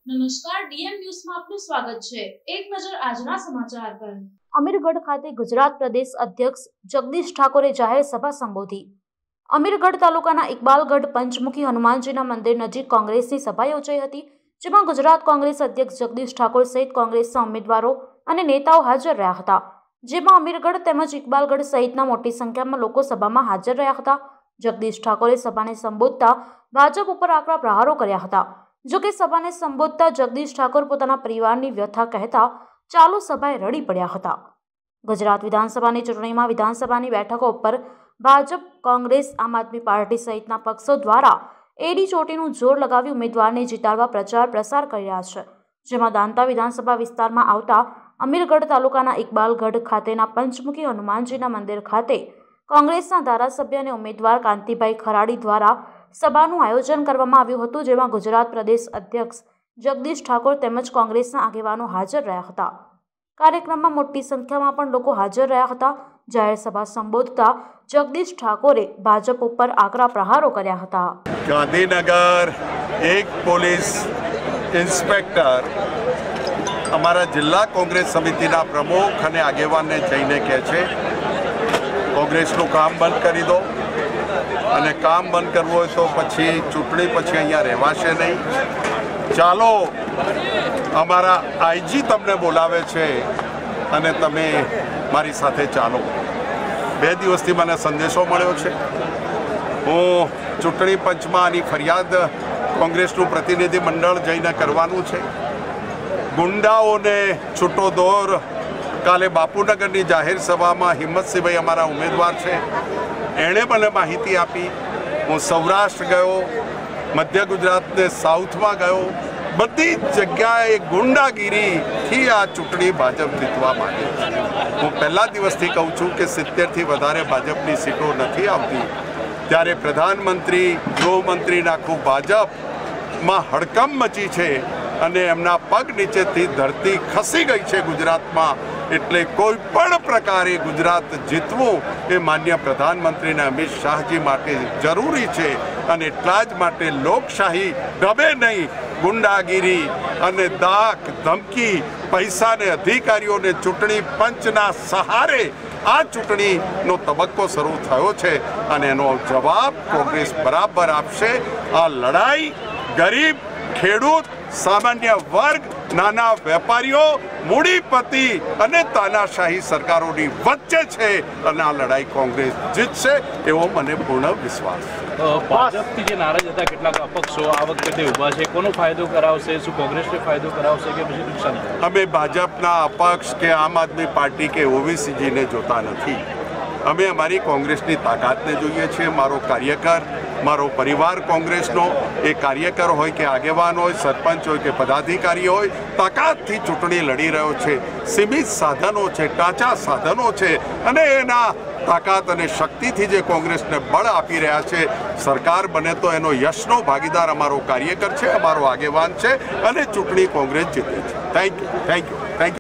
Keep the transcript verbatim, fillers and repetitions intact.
નમસ્કાર, ડીએમ ન્યૂઝમાં આપનું સ્વાગત છે। એક નજર આજના સમાચાર પર। અમીરગઢ ખાતે ગુજરાત પ્રદેશ અધ્યક્ષ જગદીશ ઠાકોરે જાહેર સભા સંબોધી। અમીરગઢ તાલુકાના ઇકબાલગઢ પંચમુખી હનુમાનજીના મંદિર નજીક કોંગ્રેસની સભા યોજાઈ હતી, જેમાં ગુજરાત કોંગ્રેસ અધ્યક્ષ જગદીશ ઠાકોર સહિત કોંગ્રેસના ઉમેદવારો અને નેતાઓ હાજર રહ્યા હતા, જેમાં અમીરગઢ તેમજ ઇકબાલગઢ સહિતના મોટી સંખ્યામાં લોકો સભામાં હાજર રહ્યા હતા। જગદીશ ઠાકોરે સભાને સંબોધતા ભાજપ ઉપર આકરા પ્રહારો કર્યા હતા। જો કે સભાને સંબોધતા જગદીશ ઠાકોર પોતાના પરિવારની વ્યથા કહેતા ચાલુ સભાએ રડી પડ્યા હતા। ગુજરાત વિધાનસભાની ચૂંટણીમાં વિધાનસભાની બેઠકો ઉપર ભાજપ, કોંગ્રેસ, આમ આદમી પાર્ટી સહિતના પક્ષો દ્વારા એડી ચોટીનું જોર લગાવી ઉમેદવારને જીતાડવા પ્રચાર પ્રસાર કરી રહ્યા છે, જેમાં દાંતા વિધાનસભા વિસ્તારમાં આવતા અમીરગઢ તાલુકાના ઇકબાલગઢ ખાતેના પંચમુખી હનુમાનજીના મંદિર ખાતે કોંગ્રેસના ધારાસભ્ય અને ઉમેદવાર કાંતિભાઈ ખરાડી દ્વારા સભાનું આયોજન કરવામાં આવ્યું હતું, જેમાં ગુજરાત પ્રદેશ અધ્યક્ષ જગદીશ ઠાકોર તેમજ કોંગ્રેસના આગેવાનો હાજર રહ્યા હતા। કાર્યક્રમમાં મોટી સંખ્યામાં પણ લોકો હાજર રહ્યા હતા। જાહેર સભા સંબોધતા જગદીશ ઠાકોરે ભાજપ ઉપર આકરા પ્રહારો કર્યા હતા। ગાંધીનગર એક પોલીસ ઇન્સ્પેક્ટર અમારા જિલ્લા કોંગ્રેસ સમિતિના પ્રમુખ અને આગેવાનને જઈને કહે છે, કોંગ્રેસનું કામ બંધ કરી દો, અને કામ બંધ કરવું હોય તો પછી ચૂંટણી પછી અહીંયા રહેવાશે નહીં। ચાલો, અમારા આઈજી તમને બોલાવે છે અને તમે મારી સાથે ચાલો। બે દિવસથી મને સંદેશો મળ્યો છે, હું ચૂંટણી પંચમાં આની ફરિયાદ કોંગ્રેસનું પ્રતિનિધિ મંડળ જઈને કરવાનું છે। ગુંડાઓને છૂટો દોર કાલે બાપુનગરની જાહેર સભામાં હિંમતસિંહભાઈ અમારા ઉમેદવાર છે, એણે મને માહિતી આપી। હું સૌરાષ્ટ્ર ગયો, મધ્ય ગુજરાતને સાઉથમાં ગયો, બધી જગ્યાએ ગુંડાગીરીથી આ ચૂંટણી ભાજપ જીતવા માંગે છે। હું પહેલા દિવસથી કહું છું કે સિત્તેરથી વધારે ભાજપની સીટો નથી આવતી, ત્યારે પ્રધાનમંત્રી, ગૃહમંત્રી આખું ભાજપમાં હડકંપ મચી છે અને એમના પગ નીચેથી ધરતી ખસી ગઈ છે ગુજરાતમાં। એટલે કોઈ પણ પ્રકારે ગુજરાત જીતવું એ માન્ય પ્રધાનમંત્રી અને અમિત શાહજી માટે જરૂરી છે, અને એટલા જ માટે લોકશાહી ડબે નહીં, ગુંડાગીરી અને દાક ધમકી, પૈસાને અધિકારીઓને ચૂંટણી પંચના સહારે આ ચૂંટણીનો તબક્કો શરૂ થયો છે, અને એનો જવાબ કોંગ્રેસ બરાબર આપશે। આ લડાઈ ગરીબ, ખેડૂત, સામાન્ય વર્ગ, નાના વેપારીઓ, મૂડીપતિ અને તાનાશાહી સરકારોની વચ્ચે છે, અને આ લડાઈ કોંગ્રેસ જીતશે એવો મને પૂર્ણ વિશ્વાસ છે। ભાજપથી જે નારાજ હતા કેટલાક અપક્ષો આ વખતે ઊભા છે, કોનો ફાયદો કરાવશે? શું કોંગ્રેસને ફાયદો કરાવશે કે પછી નુકસાન? અમે ભાજપના અપક્ષ કે આમ આદમી પાર્ટી કે ઓબીસીજીને જોતા નથી, અમે અમારી કોંગ્રેસની તાકાતને જોઈએ છીએ। મારો કાર્યકર, મારો પરિવાર કોંગ્રેસનો, એ કાર્યકર હોય કે આગેવાન હોય, સરપંચ હોય કે પદાધિકારી હોય, તાકાતથી ચૂંટણી લડી રહ્યો છે। સીમિત સાધનો છે, ટાંચા સાધનો છે, અને એના તાકાત અને શક્તિથી જે કોંગ્રેસને બળ આપી રહ્યા છે। સરકાર બને તો એનો યશનો ભાગીદાર અમારો કાર્યકર છે, અમારો આગેવાન છે, અને ચૂંટણી કોંગ્રેસ જીતે છે। Thank you, thank you.